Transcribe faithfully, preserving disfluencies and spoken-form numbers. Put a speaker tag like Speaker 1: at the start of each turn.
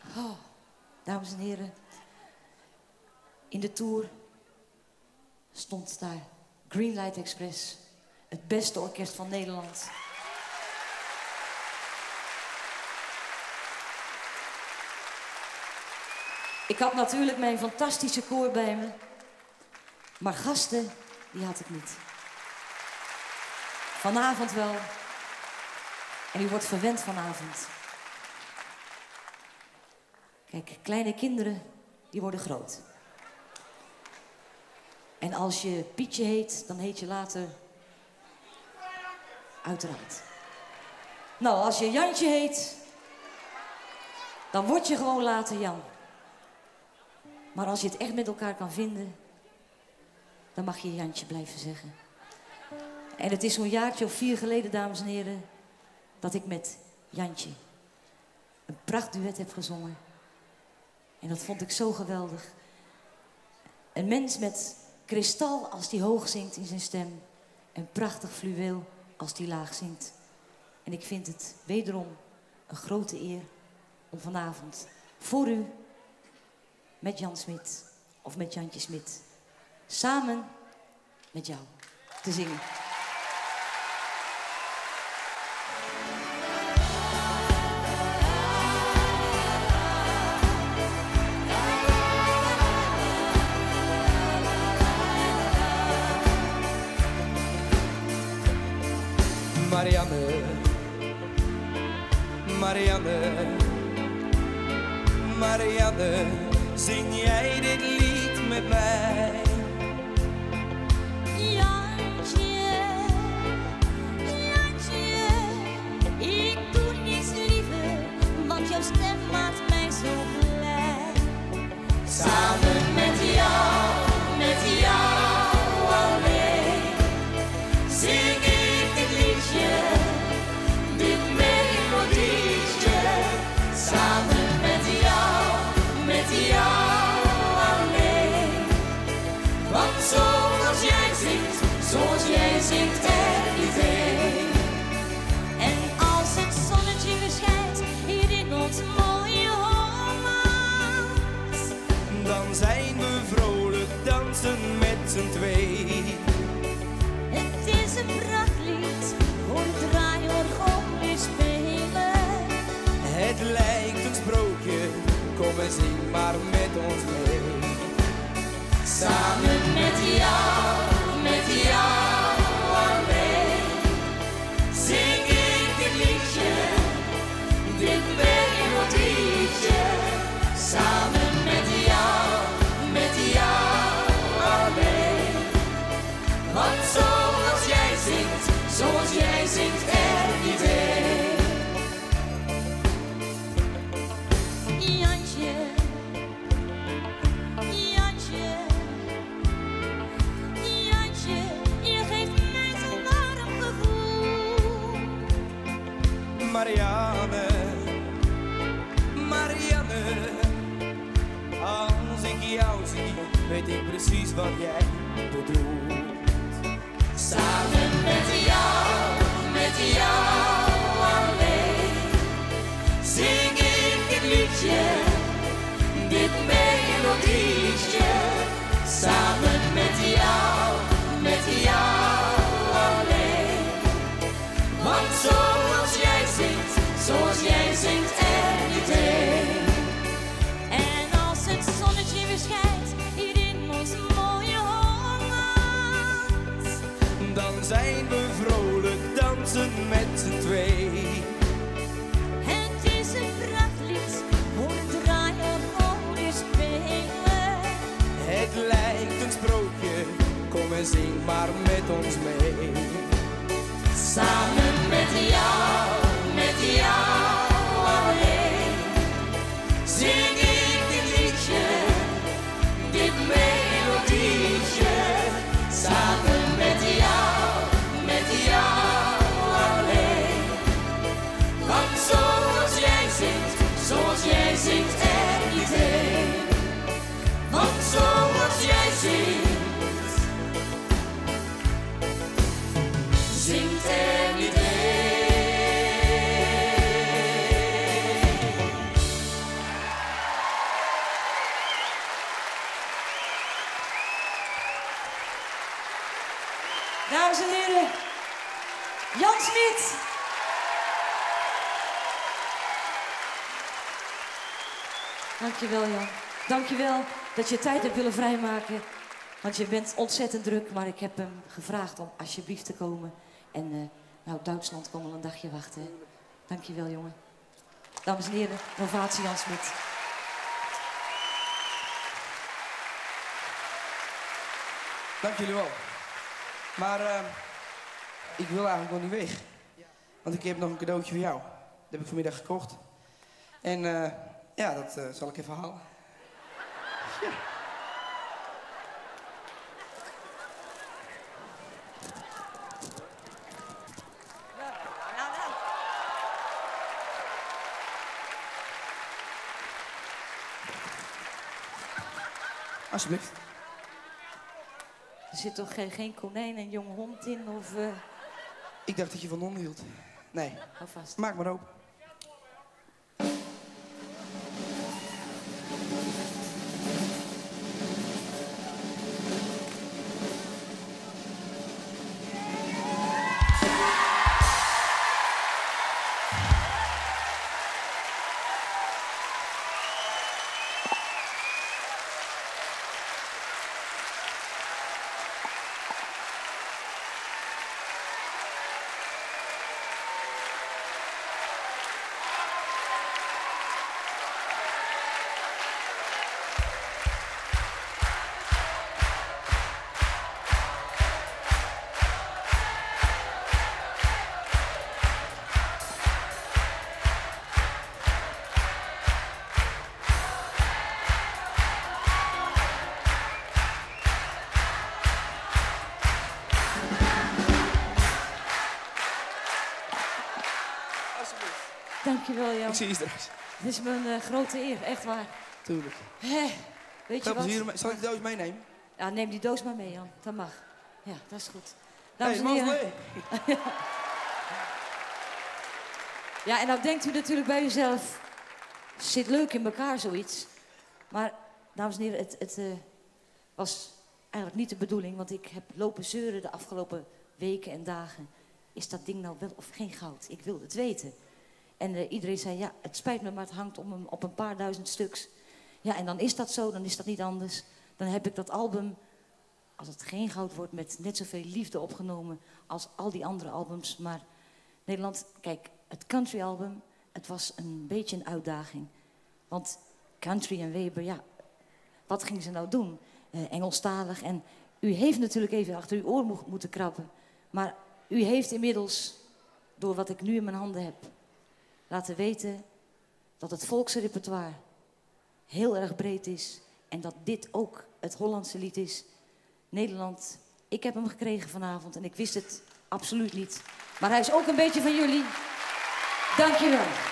Speaker 1: Oh, dames en heren, in de Tour stond daar Greenlight Express, het beste orkest van Nederland. Ik had natuurlijk mijn fantastische koor bij me, maar gasten, die had ik niet. Vanavond wel, en u wordt verwend vanavond. Kijk, kleine kinderen, die worden groot. En als je Pietje heet, dan heet je later... Uiteraard. Nou, als je Jantje heet, dan word je gewoon later Jan. Maar als je het echt met elkaar kan vinden, dan mag je Jantje blijven zeggen. En het is zo'n jaartje of vier geleden, dames en heren, dat ik met Jantje een prachtduet heb gezongen. En dat vond ik zo geweldig. Een mens met kristal als die hoog zingt in zijn stem. En prachtig fluweel als die laag zingt. En ik vind het wederom een grote eer om vanavond voor u met Jan Smit of met Jantje Smit samen met jou te zingen.
Speaker 2: Marianne, Marianne, Marianne, zing jij dit lied met mij?
Speaker 3: Jantje, Jantje, ik doe niets liever, want jouw stem maakt mij zo blij. Samen met jou, met jou alleen, zing ik dit liedje, dit melodietje. Samen met jou, met jou alleen. Want zoals jij zingt, zoals jij zingt er niet één. En als het zonnetje weer schijnt hier in ons mooie Holland,
Speaker 2: dan zijn we vrolijk dansen met z'n twee.
Speaker 3: het is een prachtlied voor het draaiorgel weer spelen.
Speaker 2: Het lijkt een sprookje, kom en zing maar met ons mee.
Speaker 3: Samen met jou, met jou alleen, zing ik dit liedje, dit melodietje. Samen met jou, met jou alleen. Want zoals jij zingt, zoals jij zingt er niet één. Jantje, Jantje, Jantje, je geeft mij zo'n warm gevoel.
Speaker 2: Marianne, Marianne, als ik jou zie, weet ik precies wat jij bedoelt.
Speaker 3: Samen met jou, met jou alleen, zing ik dit liedje, dit melodietje. Samen met jou, met jou alleen. Want zoals jij zingt, zoals jij zingt er niet één. En als het zonnetje weer schijnt hier in ons mooie Holland,
Speaker 2: Dan zijn we vrolijk dansen met z'n twee.
Speaker 3: het is een prachtlied voor het draaiorgel weer spelen.
Speaker 2: Het lijkt een sprookje, kom en zing maar met ons mee.
Speaker 3: Samen met jou, met jou alleen, zing ik dit liedje, dit melodietje. Samen met jou, met jou alleen. Want zoals jij zingt, zoals jij zingt er niet één. Want zoals jij zingt, zingt er niet één.
Speaker 1: Dames en heren, Jan Smit. Dankjewel, Jan. Dankjewel dat je tijd hebt willen vrijmaken. Want je bent ontzettend druk, maar ik heb hem gevraagd om alsjeblieft te komen. En uh, nou, Duitsland kon wel een dagje wachten. Hè? Dankjewel, jongen. Dames en heren, ovatie Jan Smit.
Speaker 2: Dank jullie wel. Maar uh, ik wil eigenlijk nog niet weg. Want ik heb nog een cadeautje voor jou. Dat heb ik vanmiddag gekocht. En uh, ja, dat uh, zal ik even halen. Ja. Alsjeblieft.
Speaker 1: Er zit toch geen, geen konijn en jonge hond in, of... Uh...
Speaker 2: Ik dacht dat je van honden hield. Nee.
Speaker 1: Hou vast.
Speaker 2: Maak maar open.
Speaker 1: Dankjewel, Jan.
Speaker 2: Ik zie je straks.
Speaker 1: Het is me een uh, grote eer, echt waar.
Speaker 2: Tuurlijk.
Speaker 1: Hè, weet je wat?
Speaker 2: Hier, zal ik de doos meenemen?
Speaker 1: Ja, neem die doos maar mee, Jan. Dat mag. Ja, dat is goed. Dames
Speaker 2: Hey,
Speaker 1: en heren.
Speaker 2: Mosley.
Speaker 1: Ja, en nou denkt u natuurlijk bij uzelf... Zit leuk in elkaar, zoiets. Maar, dames en heren, het, het uh, was eigenlijk niet de bedoeling... want ik heb lopen zeuren de afgelopen weken en dagen. Is dat ding nou wel of geen goud? Ik wilde het weten. En uh, iedereen zei, ja, het spijt me, maar het hangt om een, op een paar duizend stuks. Ja, en dan is dat zo, dan is dat niet anders. Dan heb ik dat album, als het geen goud wordt... met net zoveel liefde opgenomen als al die andere albums. Maar Nederland, kijk, het country album... het was een beetje een uitdaging. Want country en Weber, ja, wat gingen ze nou doen? Uh, Engelstalig. En u heeft natuurlijk even achter uw oor mo- moeten krabben. Maar u heeft inmiddels, door wat ik nu in mijn handen heb... laten weten dat het volksrepertoire heel erg breed is. En dat dit ook het Hollandse lied is. Nederland, ik heb hem gekregen vanavond en ik wist het absoluut niet. Maar hij is ook een beetje van jullie. Dank je wel.